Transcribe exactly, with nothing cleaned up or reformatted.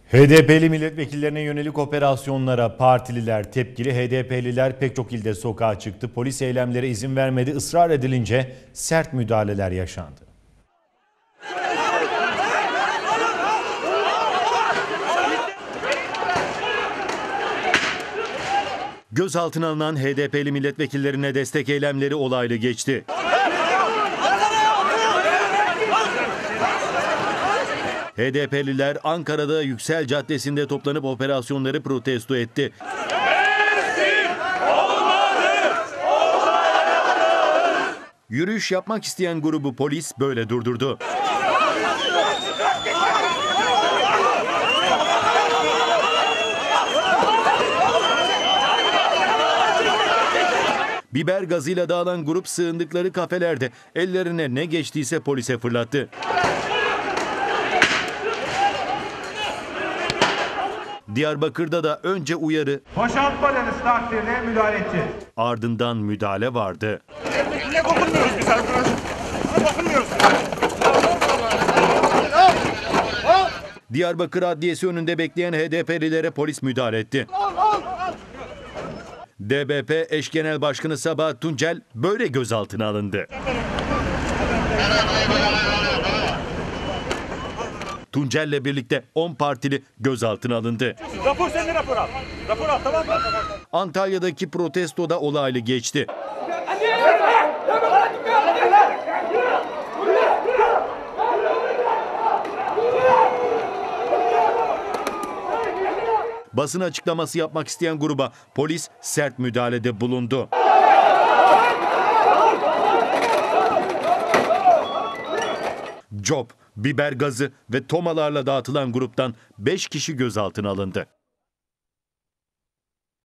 H D P'li milletvekillerine yönelik operasyonlara partililer tepkili. H D P'liler pek çok ilde sokağa çıktı. Polis eylemlere izin vermedi. Israr edilince sert müdahaleler yaşandı. Gözaltına alınan H D P'li milletvekillerine destek eylemleri olaylı geçti. H D P'liler Ankara'da Yüksel Caddesi'nde toplanıp operasyonları protesto etti. Yürüyüş yapmak isteyen grubu polis böyle durdurdu. Biber gazıyla dağılan grup sığındıkları kafelerde ellerine ne geçtiyse polise fırlattı. Diyarbakır'da da önce uyarı, boşaltmadığınız takdirde müdahale edeceğiz. Ardından müdahale vardı. Ne dokunmuyoruz biz arkadaşlar? Dokunmuyoruz. Diyarbakır Adliyesi önünde bekleyen H D P'lilere polis müdahale etti. D B P eş genel başkanı Sabahat Tuncel böyle gözaltına alındı. Tuncel'le birlikte on partili gözaltına alındı. Rapor senin rapor al. Rapor al, tamam mı? Antalya'daki protestoda olaylı geçti. Basın açıklaması yapmak isteyen gruba polis sert müdahalede bulundu. Cop, biber gazı ve tomalarla dağıtılan gruptan beş kişi gözaltına alındı.